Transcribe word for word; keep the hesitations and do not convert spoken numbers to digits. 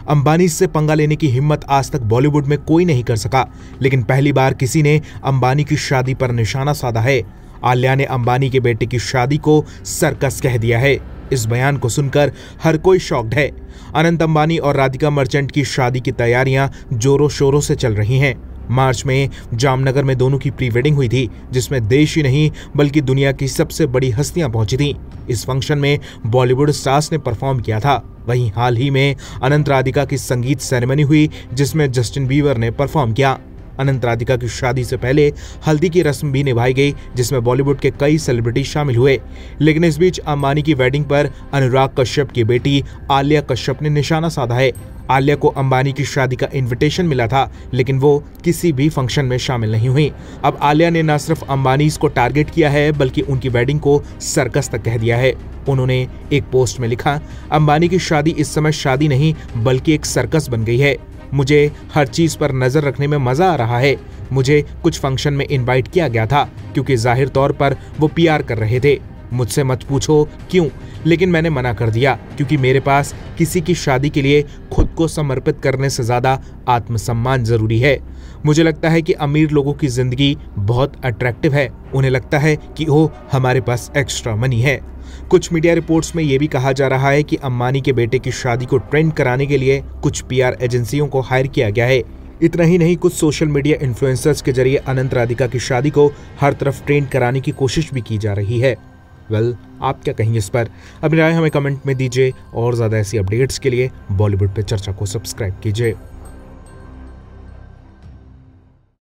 अंबानी से पंगा लेने की हिम्मत आज तक बॉलीवुड में कोई नहीं कर सका, लेकिन पहली बार किसी ने अंबानी की शादी पर निशाना साधा है। आलिया ने अंबानी के बेटे की शादी को सर्कस कह दिया है। इस बयान को सुनकर हर कोई शॉक्ड है। अनंत अंबानी और राधिका मर्चेंट की शादी की तैयारियां जोरों शोरों से चल रही हैं। मार्च में जामनगर में दोनों की प्री वेडिंग हुई थी, जिसमें देश ही नहीं बल्कि दुनिया की सबसे बड़ी हस्तियां पहुंची थीं। इस फंक्शन में बॉलीवुड स्टार्स ने परफॉर्म किया था। वहीं हाल ही में अनंत राधिका की संगीत सेरेमनी हुई, जिसमें जस्टिन बीबर ने परफॉर्म किया। अनंत राधिका की शादी से पहले हल्दी की रस्म भी निभाई गई, जिसमें बॉलीवुड के कई सेलिब्रिटी शामिल हुए। लेकिन इस बीच अंबानी की वेडिंग पर अनुराग कश्यप की बेटी आलिया कश्यप ने निशाना साधा है। आलिया को अंबानी की शादी का इनविटेशन मिला था, लेकिन वो किसी भी फंक्शन में शामिल नहीं हुई। अब आलिया ने न सिर्फ अंबानी को टारगेट किया है, बल्कि उनकी वेडिंग को सर्कस तक कह दिया है। उन्होंने एक पोस्ट में लिखा, अंबानी की शादी इस समय शादी नहीं बल्कि एक सर्कस बन गई है। मुझे हर चीज पर नजर रखने में मजा आ रहा है। मुझे कुछ फंक्शन में इनवाइट किया गया था, क्योंकि जाहिर तौर पर वो पीआर कर रहे थे। मुझसे मत पूछो क्यों, लेकिन मैंने मना कर दिया, क्योंकि मेरे पास किसी की शादी के लिए खुद को समर्पित करने से ज्यादा आत्मसम्मान जरूरी है। मुझे लगता है कि अमीर लोगों की जिंदगी बहुत अट्रैक्टिव है। उन्हें लगता है कि ओ हमारे पास एक्स्ट्रा मनी है। कुछ मीडिया रिपोर्ट्स में यह भी कहा जा रहा है कि अंबानी के बेटे की शादी को ट्रेंड कराने के लिए कुछ पीआर एजेंसियों को हायर किया गया है। इतना ही नहीं, कुछ सोशल मीडिया इन्फ्लुएंसर्स के जरिए अनंत राधिका की शादी को हर तरफ ट्रेंड कराने की कोशिश भी की जा रही है। वेल well, आप क्या कहेंगे इस पर? अपनी राय हमें कमेंट में दीजिए और ज़्यादा ऐसी अपडेट्स के लिए बॉलीवुड पे चर्चा को सब्सक्राइब कीजिए।